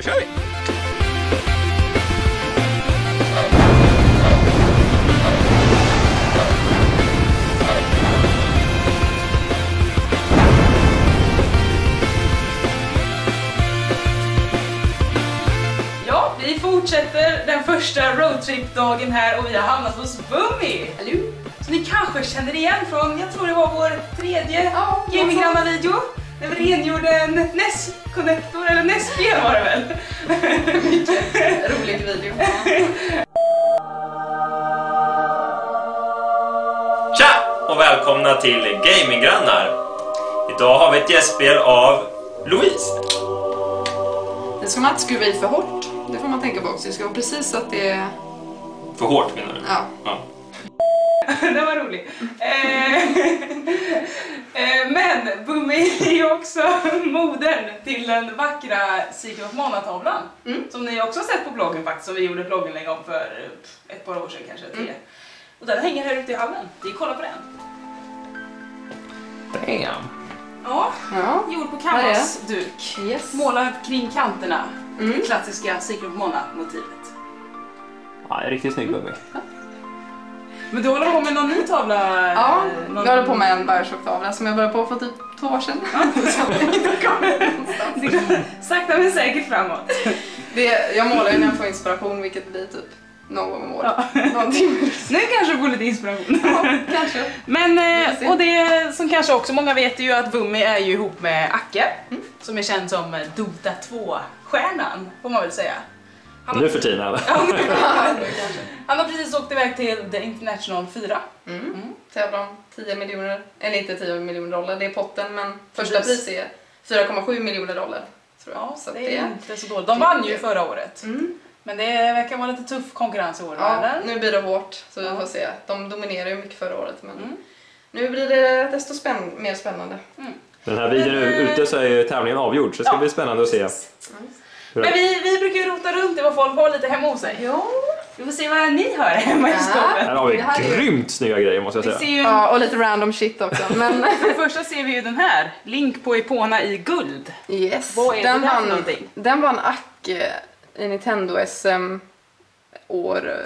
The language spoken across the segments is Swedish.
kör vi! Ja, vi fortsätter den första roadtrip-dagen här och vi har hamnat hos Bummi. Hallå? Så ni kanske känner igen från, jag tror det var vår tredje Gaminggrannar-video. När vi rengjorde en NES-connector, eller NES-spel var det väl? Rolig video. Tja och välkomna till Gaminggrannar. Idag har vi ett gästspel av Louise. Det ska man inte skruva i för hårt. Det får man tänka på också. Det ska vara precis så att det är... För hårt menar du? Ja. Det var roligt. Men Bummi är ju också modern till den vackra Secret of Mana-tavlan. Som ni också har sett på bloggen faktiskt, som vi gjorde blogginlägg om för ett par år sedan kanske, 3. Och den hänger här ute i hallen. Vi kolla på den. Damn. Ja, gjord på canvasduk. Yes. Målad kring kanterna. Det klassiska Secret of Mana-motivet. Ja, riktigt snygg Bummi. Men du håller på med någon ny tavla? Ja, jag håller på med en Bioshock-tavla som jag började på för typ 2 år sedan. Sakta men säkert framåt. Jag målar ju när jag får inspiration, vilket blir typ någon gång om året. Någon timme. Nu kanske får lite inspiration. Ja, kanske. Men, och det som kanske också många vet är ju att Bummi är ju ihop med Acke. Som är känd som Dota 2-stjärnan, får man väl säga. Nu för tiden eller? Han har precis åkt iväg till The International 4. Tävlar om 10 miljoner, eller inte 10 miljoner dollar, det är potten, men första pris är 4,7 miljoner dollar. Tror jag. Ja, så det är inte så dåligt. De vann ju förra året. Men det verkar vara lite tuff konkurrens i år. Ja, nu blir det hårt, så vi får se. De dominerar ju mycket förra året, men nu blir det desto mer spännande. Den här videon är ute så är ju tävlingen avgjord, så det ska bli spännande att se. Men vi brukar ju rota runt i vad folk har lite hemma hos sig. Ja. Vi får se vad ni har hemma i skåpet. Här har vi grymt snygga grejer måste jag säga. Ja, och lite random shit också. Men för det första ser vi ju den här. Link på Epona i guld. yes, Vad är det där för någonting? Den vann Acke i Nintendo SM år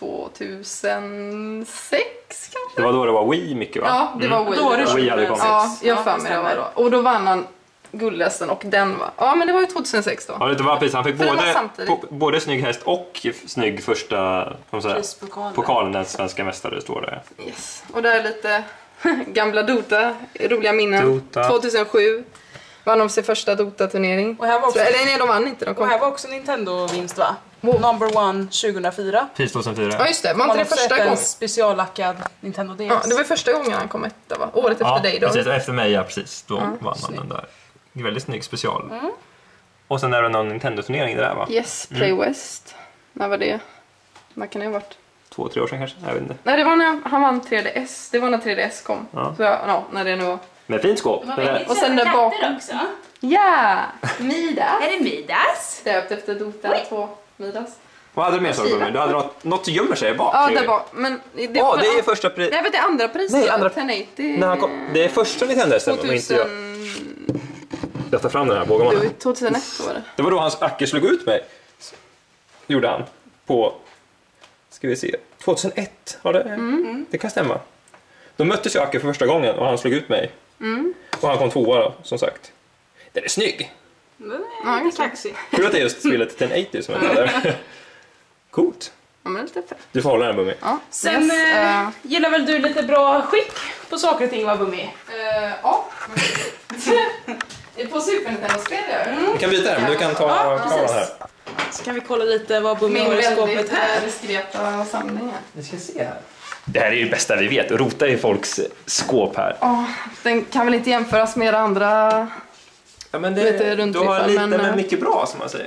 2006 kanske? Det var då det var Wii mycket va? Ja, det var Wii. Då var det Wii hade kommit. Ja, jag för mig det var då. Och då vann han guldhästen och den var... Ja, men det var ju 2006 då. Ja, det var precis. Han fick För både snygg häst och snygg första pokalen, den svenska mästare står det. Yes. Och där är lite gamla Dota, roliga minnen. Dota. 2007 vann de sin första Dota-turnering. Och här var också, eller nej, de vann inte. och här var också Nintendo-vinst va? Number 1 2004. Pris 2004. Ja just det, var inte det första gången? Speciallackad Nintendo DS. Ja, det var första gången han kom etta va? Året efter dig då. Precis, efter mig, ja precis. Då vann han den där. Väldigt snygg special. Och sen är det någon Nintendo-turnering där va? Yes, Play West. När var det? När kan det ha varit? 2-3 år sedan kanske? Jag vet inte. Nej, det var när han vann 3DS. Det var när 3DS kom. Ja. Så ja, när det nu var. Men fint skåp. Och sen där bakom. Också. Ja! Midas. Är det Midas? Döpt efter Dota 2 Midas. Vad hade du mer så Bummi? Du hade något gömmer sig bak. Ja, där bak. Men det det är första pris. Nej, det är andra priset. Nej, andra 1080. När han kom, det är första Nintendo-SM och inte jag. Jag tar fram den här, vågar man? 2001 var det. Det var då hans Acke slog ut mig. Gjorde han. På, ska vi se, 2001 var det? Det kan stämma. Då möttes jag Acke för första gången och han slog ut mig. Och han kom 2:a då, som sagt. Den är snygg. Ja, Lite kaxig. Kul att det är just spelet 1080 som är där. Coolt. Ja, men lite fett. Du får hålla den Bummi. Ja. Sen gillar väl du lite bra skick på saker och ting va Bummi? Ja. På Super Nintendo-spel Du kan byta den, men du kan ta kameran här. Så kan vi kolla lite vad Bummi Min har i skåpet väldigt här. diskreta samlingar. Vi ska se här. Det här är ju det bästa vi vet, rota i folks skåp här. Den kan väl inte jämföras med andra. Ja, men du har lite men, men mycket bra som man säger.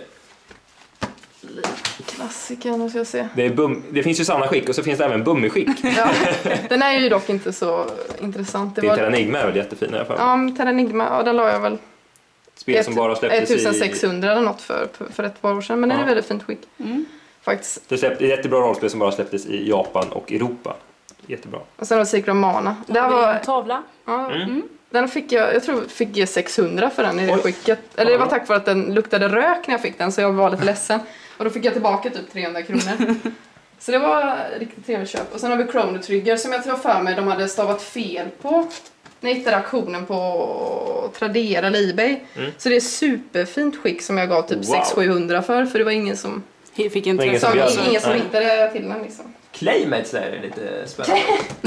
Klassiker, nu ska jag se. Det finns ju samma skick och så finns det även Bummi-skick. Ja, den är ju dock inte så intressant. Det är Terranigma är väl jättefin i alla fall. Ja, Terranigma, ja, den la jag väl Spel som bara släpptes 1600 eller något för ett par år sedan. Men den är väldigt fint skick. Faktiskt. Det är ett jättebra rollspel som bara släpptes i Japan och Europa. Jättebra. Och sen har vi Secret of Mana. Det här var en tavla. Ja, Den fick jag fick jag 600 för den i det skicket. Eller det var tack vare att den luktade rök när jag fick den, så jag var lite ledsen. Och då fick jag tillbaka typ 300 kronor. Så det var riktigt trevligt köp. Och sen har vi Chrono Trigger som jag tror för mig de hade stavat fel på. När jag hittade auktionen på Tradera eller eBay. Så det är superfint skick som jag gav typ 600-700 för det var ingen som fick en ingen som hittade till den liksom. Claymates där är lite spännande.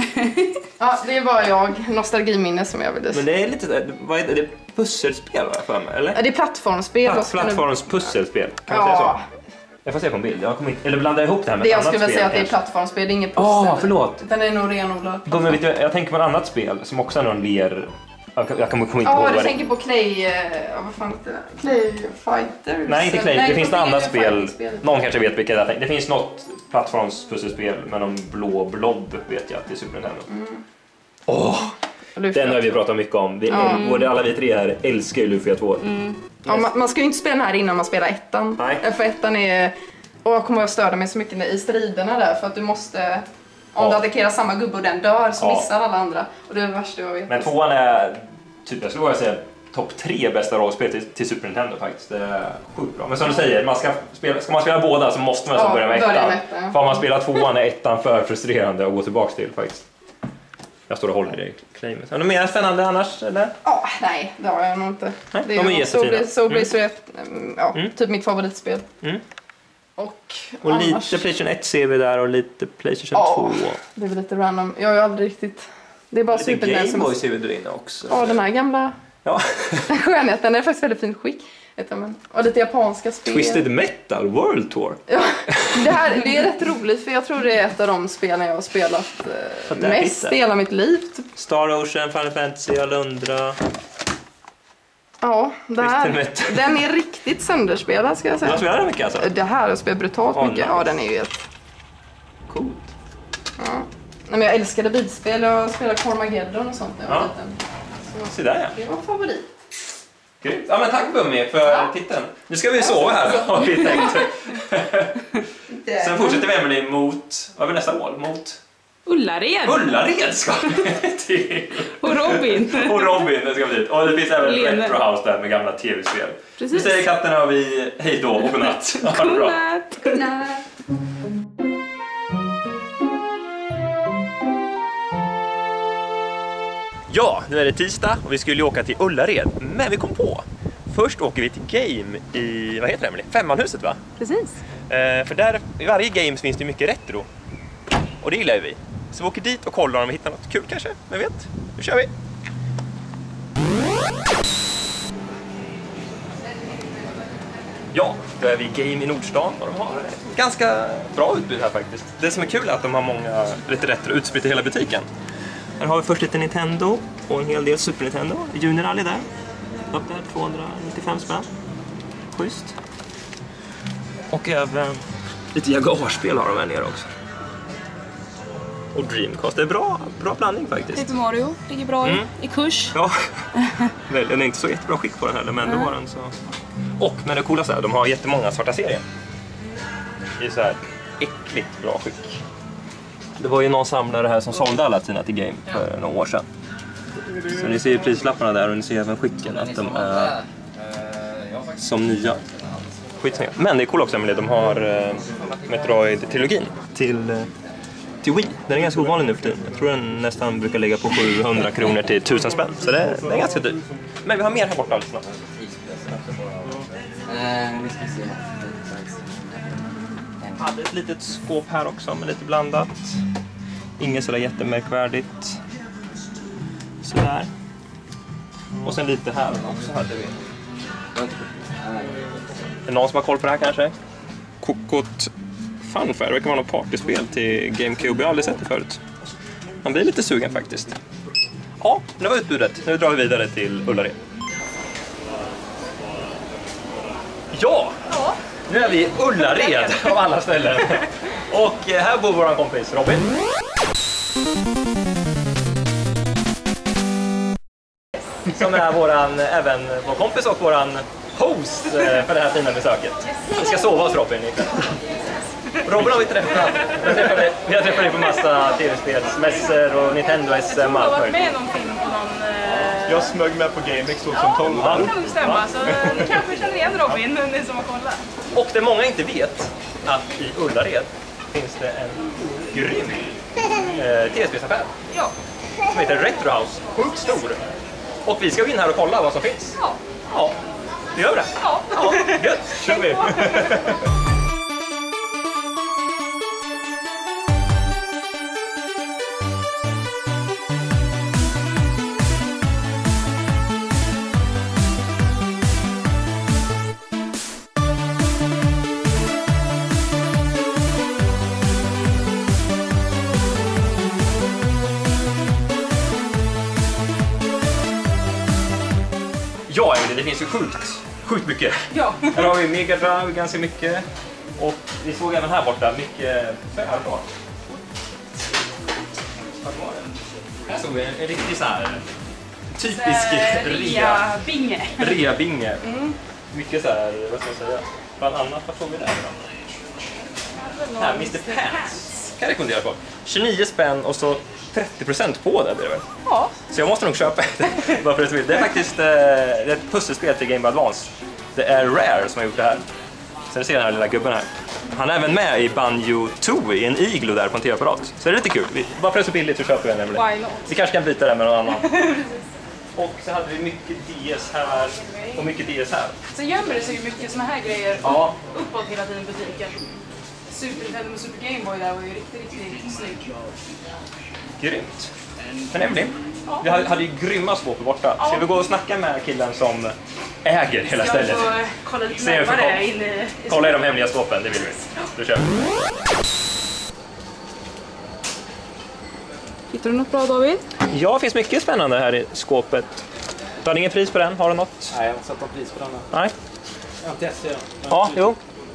Ja, det var jag. Nostalgiminne som jag ville. Men det är lite, vad är det? Det är pusselspel va, för mig, eller? Ja, det är plattformsspel. Plattforms pusselspel, kan man säga så? Jag får se på en bild. Jag kommer inte, eller blandar ihop det här med ett annat spel. Jag skulle väl säga att det är plattformsspel, det är inget pussel. Förlåt. Den är nog renodlad. Jag tänker på ett annat spel som också är någon ler. Jag kommer inte ihåg vad du tänker på Clay... vad fan heter det? Clay Fighters? Nej, inte Clay. Det finns ett annat spel. Någon kanske vet vilket jag tänker. Det finns något plattformspusselspel med någon blå blob, vet jag, till Super Nintendo. Den har vi pratat mycket om. Både alla vi tre här älskar ju Lufia 2. Ja, man ska ju inte spela den här innan man spelar ettan. Nej. För ettan är... Och jag kommer att störa mig så mycket i striderna där. För att du måste... Om du attackerar samma gubbe och den dör så missar alla andra. Och det är det värsta jag vet. Men tvåan är, typ, jag skulle våga säga, topp 3 bästa rollspel till Super Nintendo faktiskt. Det är sjukt bra. Men som du säger, ska man spela båda så måste man börja med ettan. För om man spelar tvåan är ettan för frustrerande att gå tillbaka till faktiskt. Jag står och håller i claimet. Är det mer spännande annars, eller? Nej, det har jag nog inte. Nej, de är jättefina. Så är typ mitt favoritspel. Och lite PlayStation 1 ser vi där och lite PlayStation 2. Det är väl lite random. Jag har ju aldrig riktigt... Det är bara lite Game Boy ser vi där inne också. Ja, den här gamla skönheten är faktiskt väldigt fint skick. Och lite japanska spel. Twisted Metal World Tour. Ja, det är rätt roligt för jag tror det är ett av de spelen jag har spelat mest i hela mitt liv. Typ. Star Ocean, Final Fantasy, Alundra. Ja, den är riktigt sönderspelad ska jag säga. Du har spelat den mycket alltså? Det här har spelat brutalt mycket. Nice. Ja, den är ju helt... Coolt. Ja. Nej, men jag älskade bilspel och spelade Carmageddon och sånt när jag var liten. Så där, det var favorit. Grymt. Ja, men tack Bummi för titeln. Nu ska vi sova här då, har vi tänkt. Sen fortsätter vi Emelie mot, vad är nästa mål? Mot... Ullared ska vi till. Och Robin. Och Robin, det ska vi dit. Och det finns även Retro House där med gamla tv-spel. Vi säger katterna och vi hej då och godnatt. Godnatt. Ja, nu är det tisdag och vi skulle åka till Ullared. Men vi kom på. Först åker vi till Game i, vad heter det Emelie? Femmanhuset va? Precis. För där, i varje game finns det mycket retro. Och det gillar vi. Så vi åker dit och kollar om vi hittar något kul kanske. Vem vet? Nu kör vi! Ja, då är vi i Game i Nordstan och de har ett ganska bra utbud här faktiskt. Det som är kul är att de har många lite retro utspritt i hela butiken. Här har vi först lite Nintendo och en hel del Super Nintendo. Junior Rally där. Upp där, 295 spänn. Schysst. Och även lite Jaguar-spel har de här nere också. Och Dreamcast. Det är bra blandning faktiskt. Lite Mario, ligger bra i kurs. Ja, den är inte så jättebra skick på den heller, men då har den så... Och, men det coolaste är de har jättemånga svarta serier. Det är så här äckligt bra skick. Det var ju någon samlare här som sålde alla sina till Game för några år sedan. Så ni ser ju prislapparna där och ni ser även skicken att de är som nya. Skitsnygga. Men det är cool också med det. De har Metroid-trilogin till Wii. Den är ganska ovanlig nu för tiden. Jag tror den nästan brukar ligga på 700 kronor till 1000 spänn. Så det är ganska dyrt. Men vi har mer här borta alldeles snart. Jag hade ett litet skåp här också med lite blandat. Inget sådär jättemärkvärdigt. Sådär. Och sen lite här också hade vi. Är det någon som har koll på det här kanske? Kokot Funfair, det verkar vara något partyspel till GameCube. Jag har aldrig sett det förut. Man blir lite sugen faktiskt. Ja, det var utbudet. Nu drar vi vidare till Ullared. Ja! Nu är vi i Ullared av alla ställen. Och här bor vår kompis Robin. Som är även vår kompis och våran host för det här fina besöket. Vi ska sova hos Robin ikväll. Robin har vi träffat. Vi har träffat dig på massa tv-spelsmässor och Nintendo SM. Jag tror du har varit med i någon film på någon Jag smög med på GameX 2012. Ja, det kan nog stämma. Så ni kanske känner igen Robin, ni som har kollat. Och det många inte vet, att i Ullared finns det en grym tv-spelsaffär. Ja. Som heter Retro House. Sjukt stor. Och vi ska gå in här och kolla vad som finns. Ja. Ja, det gör vi det. Ja. Ja, gött. Kör vi. Ja, det finns ju sjukt mycket. Ja. Här har vi Mega Drive ganska mycket. Och vi såg även här borta mycket färgbar. Här såg vi en riktig så här typisk rea-binge. Rea-binge. Mycket så här, vad ska jag säga? Bland annat, vad såg vi där då? Här, Mr. Pants. Kan jag rekommendera folk. 29 spänn och så 30% på det blir det väl? Ja. Så jag måste nog köpa det. Bara för att det är faktiskt det är ett pusselspel till Game Boy Advance. Det är Rare som har gjort det här. Så du ser den här lilla gubben här. Han är även med i Banjo-Tooie i en iglo där på en tv-apparat. Så det är lite kul. Bara för att det är så billigt så köper vi den. Why not? Vi kanske kan byta den med någon annan. Och så hade vi mycket DS här och mycket DS här. Sen gömmer det sig ju mycket såna här grejer uppåt hela tiden i butiken. Super Nintendo med Super Game Boy där var ju riktigt snygg. Grymt. Men Emelie, vi hade ju grymma skåp borta. Ska vi gå och snacka med killen som äger hela stället? Jag får kolla lite närmare in i kolla i de hemliga skåpen, det vill vi. Då kör vi. Hittar du något bra, David? Ja, det finns mycket spännande här i skåpet. Du hade ingen pris på den? Har du något? Nej, jag har inte satt någon pris på den. Nej. Jag har inte testat den. Ja, jo.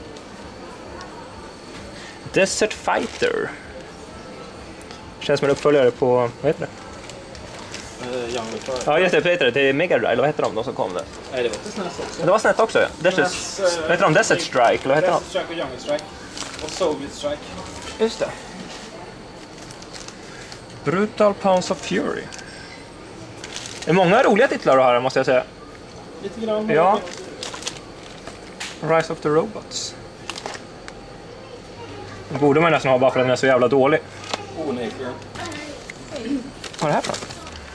Desert Fighter. Känns som en uppföljare på, vad heter det? Ja, just det, det är Mega Drive, vad heter de som kom där? Nej, det var inte SNES också. Det var SNES också, ja. Vad heter de? Desert Strike, eller vad heter de? Desert Strike och Jungle Strike. Och Soviet Strike. Just det. Brutal Pounds of Fury. Det är många roliga titlar här, måste jag säga. Lite grann. Ja. Rise of the Robots. Det borde man nästan ha bara för att den är så jävla dålig. Onekligen. Vad är det här för?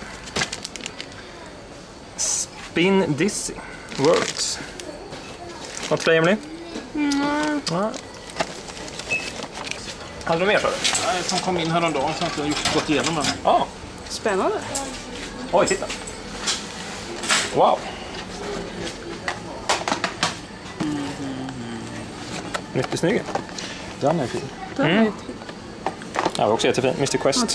Spin Dizzy Worlds. Något för dig, Emily? Ja. Hade du mer för det? Nej, som kom in häromdagen så har jag inte gått igenom den. Ja. Spännande. Oj, titta. Wow. Mycket snygg. Den är fin. Ja, var också jättefin. Mr. Quest.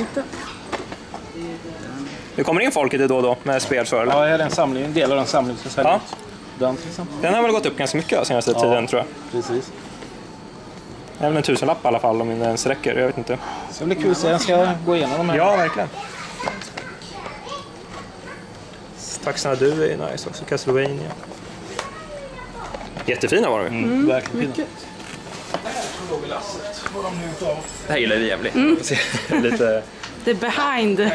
Det kommer in folk lite då och då med spel för, eller? Ja, är det en del av den samlingen som säljer. Ja. Den till exempel. Den har väl gått upp ganska mycket den senaste tiden, tror jag. Precis. Det är väl en 1000-lapp i alla fall, om det ens räcker. Jag vet inte. Så det blir kul att se. Jag ska gå igenom de här. Ja, verkligen. Taxarna du är nice också. Castlevania. Jättefina var de. Verkligen fina. Det här gillar vi jävligt. Lite... The behind.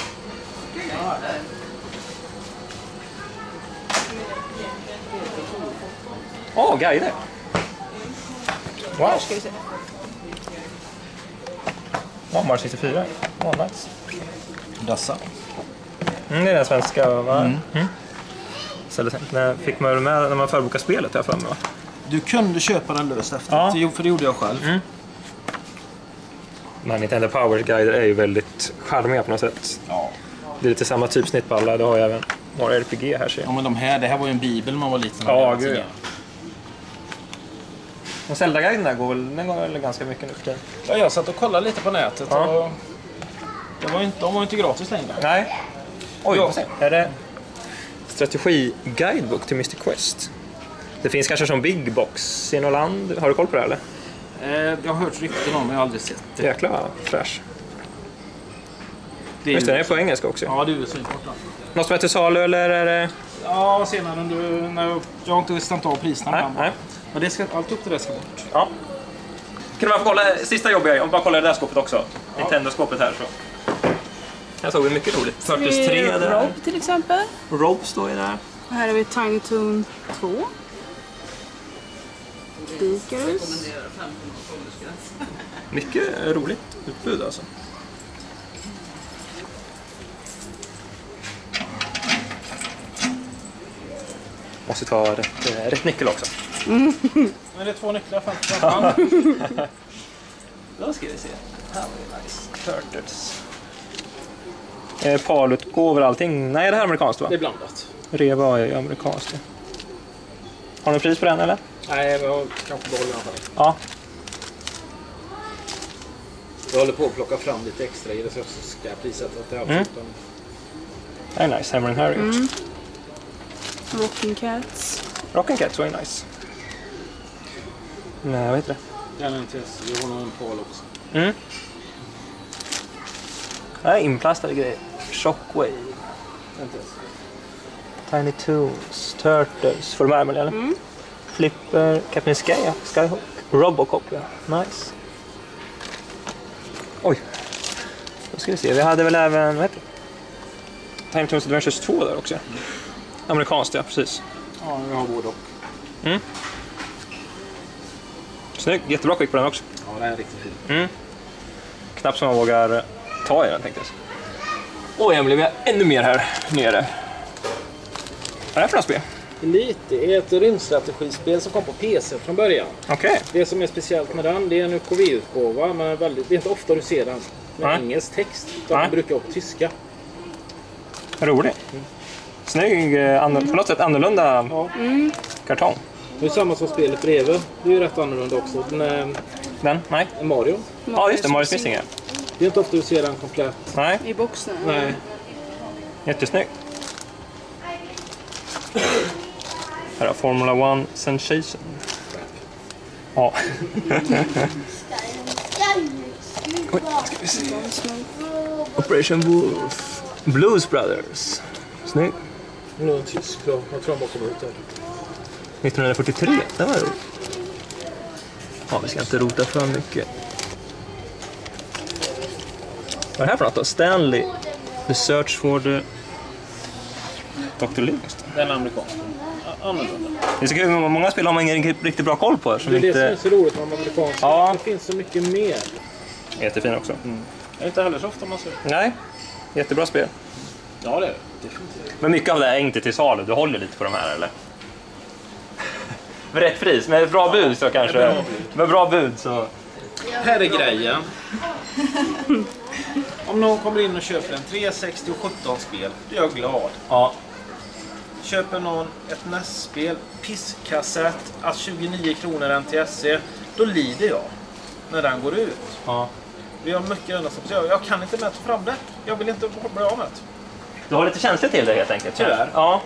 Guider. Wow. Ska vi se. Mario 64. Nice. Dassa. Det är den svenska, va? När fick man med när man förbokade spelet här framme, va? Du kunde köpa den löst efter. Ja. För det gjorde jag själv. Men Nintendo Powers guider är ju väldigt charmiga på något sätt. Ja. Det är lite samma typsnitt på alla. Det har ju även några RPG här, ser jag. Ja, men det här var ju en bibel när man var liten. Ja, gud. Och Zelda-guiden där går väl ganska mycket nu för tiden. Ja, jag satt och kollade lite på nätet. Ja. Och de var inte gratis längre. Nej. Oj, vad säger jag? Är det strategi-guidebook till Mr. Quest? Det finns kanske som Big Box i något land. Har du koll på det eller? Jag har hört rykten om, men jag har aldrig sett det. Jäklar, fräsch. Det är Just det, den är på engelska också. Ja, det är USA import. Något som är till salu eller är det... Ja, senare när jag har inte stämt av priserna. Nej. Men det ska, allt upp till det ska bort. Ja. Kan man få kolla sista jobbiga? Om bara kolla det där skåpet också. Nintendo-skåpet här så. Här såg vi mycket roligt. Turtles 3 där. Rob till exempel. Rob står ju där. Och här har vi Tiny Toon 2. Beakers. Mycket roligt utbud alltså. Måste ta rätt nyckel också. Men det är 2 nycklar, 50. Då ska vi se. Här var det nice. Turtles. Palutgåvor och allting. Nej, det här är amerikanskt va? Det är blandat. Reva är amerikanskt. Har du pris på den eller? Nej, men jag kanske behåller den. Ja. Jag håller på att plocka fram lite extra i det så ska jag prissätta det här. Det är nice. Hammer and Harry också. Rocking Cats. Rocking Cats var ju nice. Nej, vad heter det? Den är intresse. Jag har nog en pal också. Mm. Det här är inplastade grejer. Shockwave. Tiny Toons. Turtles. Får du med mig eller? Flipper. Captain Skyhook. Robocop, ja. Nice. Oj. Då ska vi se. Vi hade väl även, vad heter det? Tiny Toons Adventures 2 där också. Amerikanskt, ja, precis. Ja, jag har både och. Snygg. Jättebra skick på den också. Ja, den är riktigt fin. Knappt som man vågar ta i den, tänkte jag. Oj, jag blev ännu mer här nere. Vad är det för något spel? Elite är ett rymdstrategispel som kom på PC från början. Okej. Det som är speciellt med den, det är en UKV-utgåva, men det är inte ofta du ser den med Nej. engelsk text. Utan den brukar vara på tyska. Roligt. Snygg, på något sätt annorlunda kartong. Det är samma som spelet bredvid. Det är ju rätt annorlunda också. Den? Nej. Mario. Ja, just det. Mario Missing. Det är inte ofta du ser den komplett. Nej. I boxen. Nej. Jättesnygg. Här har Formula 1 Sensation. Ja. Oj, ska vi se. Operation Wolf. Blues Brothers. Snygg. Nu är en tysk då. Jag tror han bara kommer ut där. 1943. Det var roligt. Ja, vi ska inte rota för mycket. Vad är det här för något då? Stanley. The Search for the Dr. Livingstone. Den är amerikansk. Annorlunda. Det är så kul, många spel har man ingen riktigt bra koll på. Det är det som är så roligt med amerikansk. Ja. Det finns så mycket mer. Jättefin också. Det är inte heller så ofta man ser. Nej, jättebra spel. Ja, det är det. Definitivt. Men mycket av det är inte till salu. Du håller lite på de här, eller? Med rätt pris, med ett bra bud så kanske. Med bra bud så... Här är grejen. Om någon kommer in och köper en 360 och 17 spel, då är jag glad. Ja. Köper någon ett NES-spel, pisskassett, att 29 kronor NTSC, då lider jag när den går ut. Ja. Vi har mycket annat som jag kan inte mäta fram det. Jag vill inte bli av med det. Du har lite känsla till det helt enkelt. Tyvärr. Ja.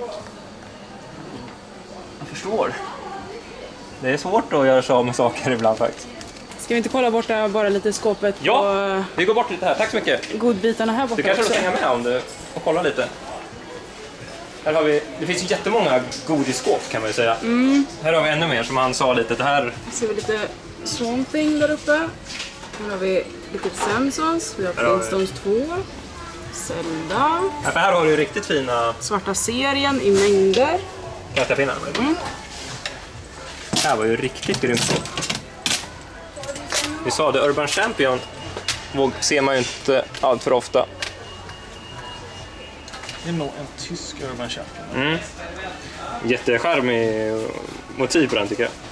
Jag förstår. Det är svårt att göra sig av med saker ibland faktiskt. Ska vi inte kolla borta bara lite i skåpet Ja, vi går bort lite här. Tack så mycket. på godbitarna här borta Du kanske också? ska hänga med om du och kolla lite. Här har vi, det finns ju jättemånga godisskåp kan man ju säga. Här har vi ännu mer som han sa lite. Det här... Ser vi lite Swamp Thing där uppe. Här har vi lite Samsons. Vi har Här har vi- Flintstones 2. Zelda. Ja, för här har du ju riktigt fina Svarta serien i mängder. kattapinnar. Det här var ju riktigt grymt skåp. Vi sa det, Urban Champion ser man ju inte allt för ofta. Det är nog en tysk Urban Champion. Jättecharmig motiv på den tycker jag.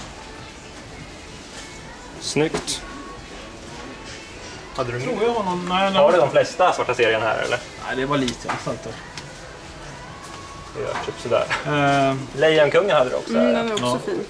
Snyggt. Hade du Tror jag har någon... Nej, Har du de flesta svarta serien här eller? nej, det var lite i alla fall. Det gör typ sådär. Lejonkungen hade du också här. Den är också fin.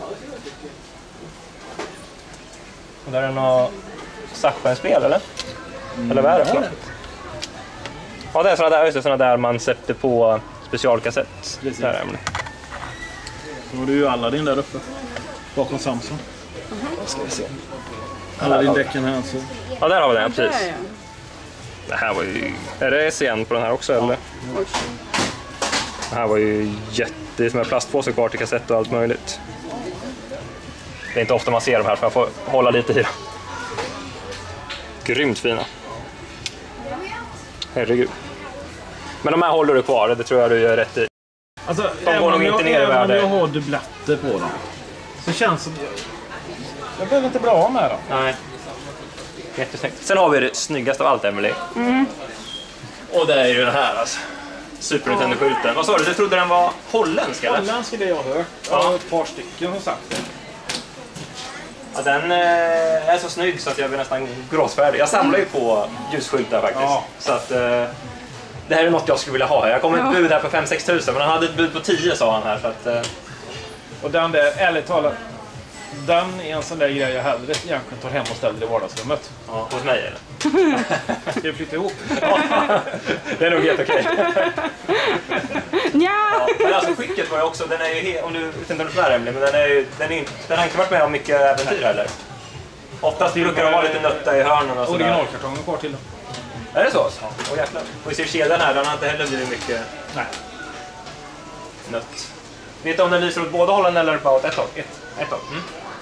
Och där är något Sachsen-spel eller? Eller vad är det för något? Ja, det är sådana där man sätter på specialkassett. Precis. Där är det. Då har du ju Aladdin där uppe. Bakom Samsung. Ska vi se. Aladdin-däcken här alltså. Ja, där har vi den, Där, precis. ja. Det här var ju... Är det SCN på den här också eller? Oj. Det här var ju jätte... Som en plastpåse kvar till kassett och allt möjligt. Det är inte ofta man ser de här så man får hålla lite i dem. Grymt fina. Herregud. Men de här håller du kvar, det tror jag du gör rätt i. Alltså, De går nog inte ner i värde. Även om jag har dubbletter på dem så känns som jag behöver inte bli av med dem. Nej. Jättesnyggt. Sen har vi det snyggaste av allt, Emily. Och det är ju den här alltså. Super Nintendo-skylten. Vad sa du? Du trodde den var holländsk eller? Holländsk är det jag har hört. Ja. Ja. Ett par stycken har sagt det. Ja, den är så snygg så att jag blir nästan gråsfärdig. Jag samlar ju på ljusskyltar faktiskt. Ja. Så att det här är något jag skulle vilja ha. Jag kom ett bud här på 5-6 tusen, men han hade ett bud på 10 sa han här. Så att, Och den där, ärligt talat, den är en sån där grej jag hellre egentligen tar hem och ställer i vardagsrummet. ja, hos mig eller? Ska vi flytta ihop? Det är nog helt okej. Nja! Ja, men alltså skicket var ju också, den är ju om du vet inte om du är Emily, men den har inte varit med om mycket äventyr heller. Oftast brukar de ha lite nötta i hörnen och sådär. Originalkartongen kvar till. Är det så? Åh jäklar. Och vi ser kedjan här, den har inte heller blivit mycket nött. Vet du om den lyser åt båda hållen eller bara åt ett håll? Ett håll.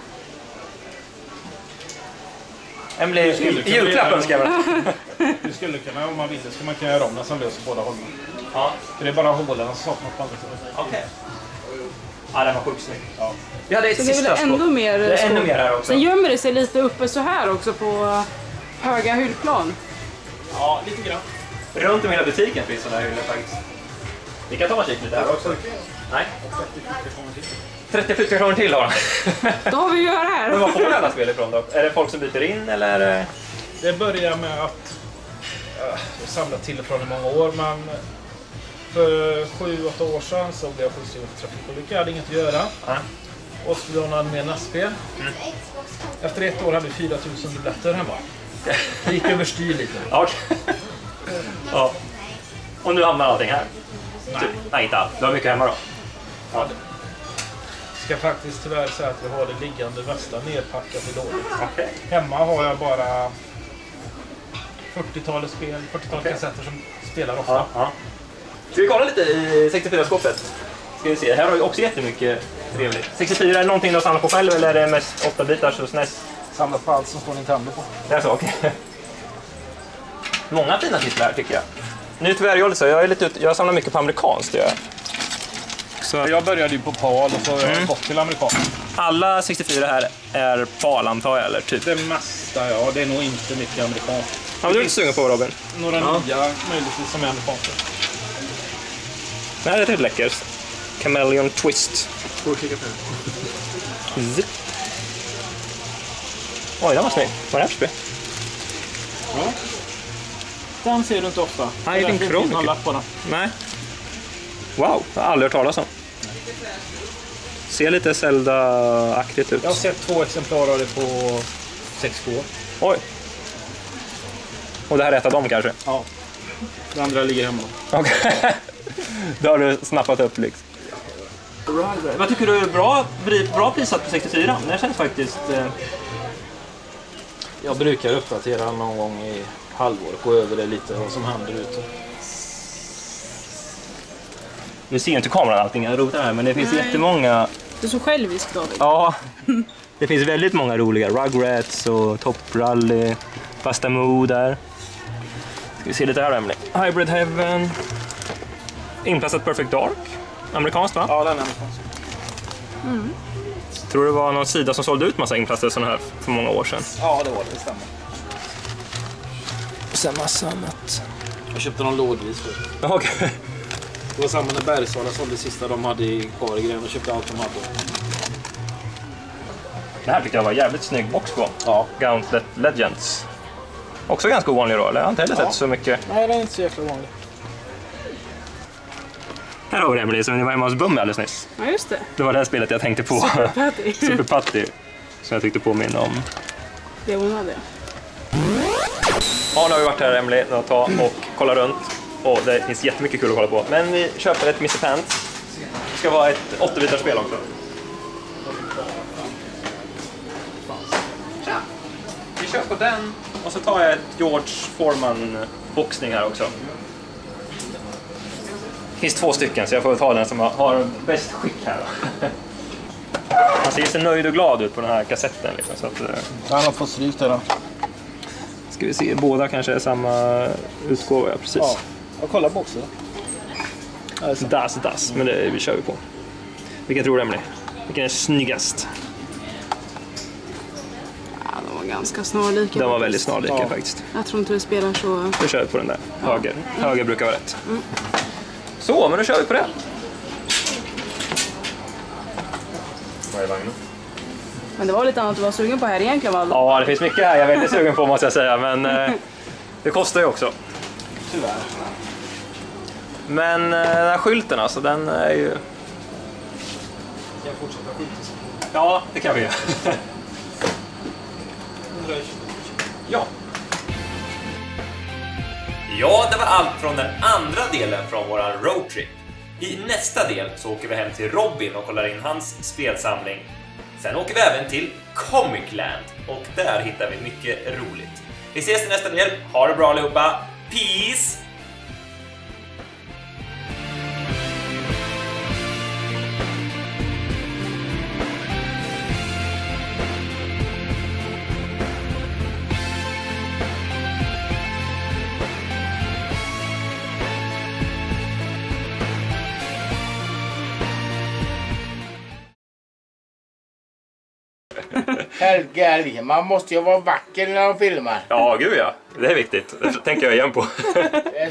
Emily, i julklapp önskar jag mig. Du skulle kunna, om man vill, skulle man kunna göra om den som löser båda hållen. Ja, För det är bara hålen som saknas på andra sidan. okej. Ja, den var sjukt snygg. Ja. Vi hade ett Så det är sista väl ändå skåp. mer Det är ännu skåp. mer här också. Sen gömmer det sig lite uppe så här också på höga hyllplan. Ja, lite grann. Runt om hela butiken finns sådana här hyllor faktiskt. Vi kan ta en kik lite här också. Nej. 34 kronor till har han. Då har vi ju här Men här. var får alla spel ifrån då? Är det folk som byter in eller? Det börjar med att jag samlat till från i många år, men för 7-8 år sedan så blev jag skjutskriven för trafikolycka. Jag hade inget att göra. Ja. Och så blev han med nästspel. Efter ett år hade vi 4000 dubbletter hemma. Det gick överstyr lite. Ja, okej. Ja. Och nu hamnar allting här? Nej. Typ. Nej, inte allt. Du har mycket hemma då? Ja. Ska faktiskt tyvärr säga att vi har det liggande mesta nedpackat i lådor. Okej. Hemma har jag bara 40-talet spel, 40-talet kassetter som spelar ofta. Ja, ja. Ska vi kolla lite i 64-skåpet? Ska vi se. Här har vi också jättemycket trevligt. 64, är det någonting du har samlat på själv eller är det mest 8-bitars och SNES? Samlat på allt som står Nintendo på. Det är så, okej. Många fina titlar här tycker jag. Nu tyvärr jag så jag samlar mycket på amerikanskt. Så Jag började ju på PAL och så har jag gått till amerikan. alla 64 här är PAL antar jag eller typ? Det mesta, ja. Det är nog inte mycket amerikanskt. Ja, du är inte sugen på Robin? Några nya möjligtvis som är amerikanska. Det här är rätt läckert. Chameleon Twist. Zip. Oj, den var snygg. Vad är det här för spel? Ja. Den ser du inte ofta. Nej, det är en kron. På den. Nej. Wow, jag har aldrig hört talas om. Ser lite Zelda-aktigt ut. Jag har sett 2 exemplar av det på 6K. Oj. Och det här är ett av dem kanske? Ja. Det andra ligger hemma. Okej. Då har du snappat upp liksom. Vad tycker du är bra prissatt på 64? Det känns faktiskt... Jag brukar uppdatera någon gång i halvåret. Gå över det lite vad som händer ute. Nu ser inte kameran allting jag rotar här, men det finns jättemånga... Du är så självisk David. Ja, det finns väldigt många roliga. Rugrats och Top Rally, Basta Moo där. Ska vi se lite här Emily. Hybrid Heaven. Inplastat Perfect Dark. Amerikanskt va? Ja, den är amerikansk. Tror det var någon sida som sålde ut massa inplastade sådana här för många år sedan. Ja, det var det. Det stämmer. Och sen massa annat. Jag köpte någon lådvis för. Ja, okej. Det var samma när Bergsala sålde det sista de hade i Karegren och köpte allt de hade. Det här tyckte jag var jävligt snygg box på. Ja. Gauntlet Legends. Också ganska ovanlig då, eller? Jag har inte heller sett så mycket. Nej, det är inte så jäkla vanligt. Här har vi Emily som ni var hemma hos Bummi alldeles nyss. Ja, just det. Det var det här spelet jag tänkte på. Patty. Super Patty. Som jag tyckte påminna om. Det hon hade. Ja, nu har vi varit här Emily ett tag och kollat runt. Och det finns jättemycket kul att kolla på. Men vi köper ett Mr. Pants. Det ska vara ett 8-bitars spel också. Tja! Vi köper den och så tar jag ett George Foreman boxning här också. Det finns 2 stycken så jag får ta den som har bäst skick här. Han ser så nöjd och glad ut på den här kassetten. Liksom, så att, Han har fått stryk där då. ska vi se, båda kanske är samma utgåva, ja, precis. Ja, jag kollar boxen. Das. Men vi kör vi på. Vilken tror du, Emily? Vilken är snyggast? Ja, de var ganska snarlika. De var väldigt snarlika faktiskt. Jag tror inte det spelar så... Vi kör på den där. Höger brukar vara rätt. Så, men då kör vi på det. Vad är vagnen? Men det var lite annat du var sugen på här egentligen, va? Ja, det finns mycket här jag är väldigt sugen på, måste jag säga. Men det kostar ju också. Tyvärr. Men den här skylten alltså, den är ju... Kan jag fortsätta skjuta? Ja, det kan vi göra. Ja. Ja, det var allt från den andra delen från våran roadtrip. I nästa del så åker vi hem till Robin och kollar in hans spelsamling. Sen åker vi även till Comic Land och där hittar vi mycket roligt. Vi ses i nästa del. Ha det bra allihopa. Peace! Helge, man måste ju vara vacker när de filmar. Ja, gud ja. Det är viktigt. Det tänker jag igen på.